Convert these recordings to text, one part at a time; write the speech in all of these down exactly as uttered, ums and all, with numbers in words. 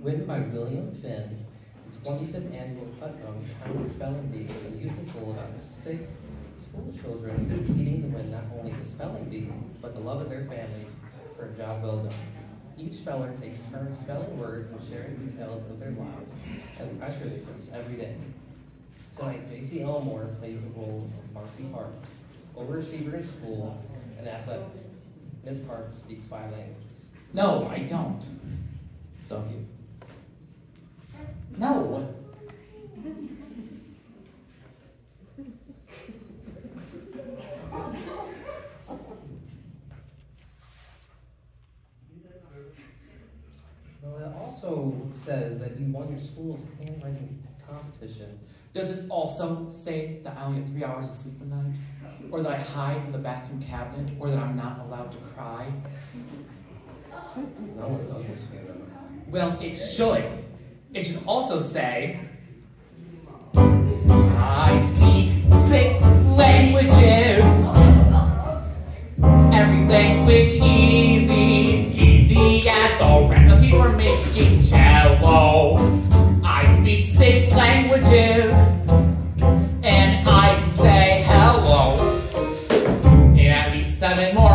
Written by William Finn, the twenty-fifth annual Putnam County Spelling Bee is a musical about six school children competing to win not only the spelling bee, but the love of their families for a job well done. Each speller takes turns spelling words and sharing details of their lives and the pressure they face every day. Tonight, J C Elmore plays the role of Marcy Park, overachiever in school and athletics. Miss Park speaks five languages. No, I don't. Don't you? No. Well, it also says that you won your school's handwriting competition. Does it also say that I only get three hours of sleep a night? Or that I hide in the bathroom cabinet? Or that I'm not allowed to cry? No one doesn't say that. Well, it should. It should also say, I speak six languages. Every language easy, easy as the recipe for making cello. I speak six languages, and I can say hello in at least seven more.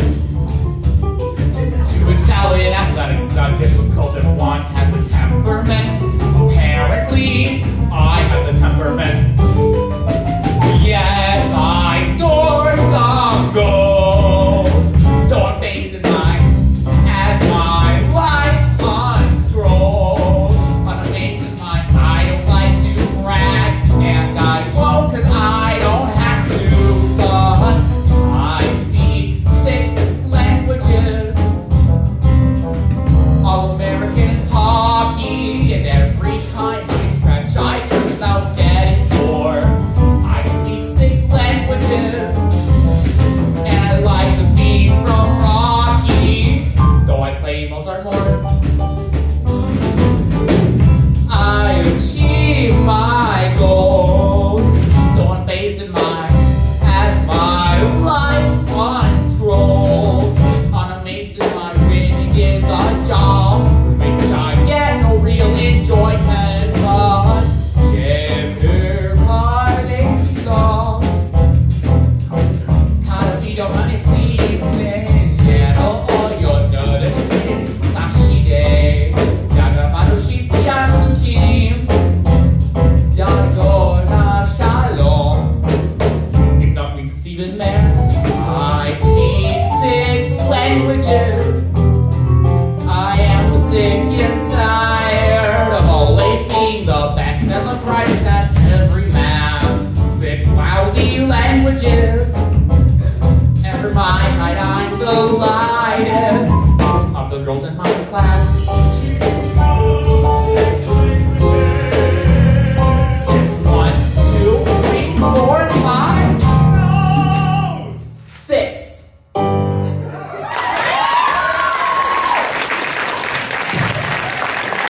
To excel in athletics is not difficult if one has the temperament. Apparently, I have the temperament. Yes, I score some goals, so I'm based in mine as my life unscrolls. On a base in mind, I don't like to brag, and I won't cause I don't have to, but I speak six languages. All American hockey, and every time I stretch, I talk without getting sore. I speak six languages, and I like the theme from Rocky, though I play Mozart more. I achieve my goals, so I'm based in mine as my life unscrolls. On a mason, my winning is a job, from which I get no real enjoyment, but share heartaches long. Cada video naisibile, gero oyo nurture sashide, yagamaru shitsuya sukim, yagona shalom. If not me deceiving man, I speak six languages. I am so sick and tired of always being the best and the brightest at every math. Six lousy languages, and for my height I'm the lightest of the girls in my class.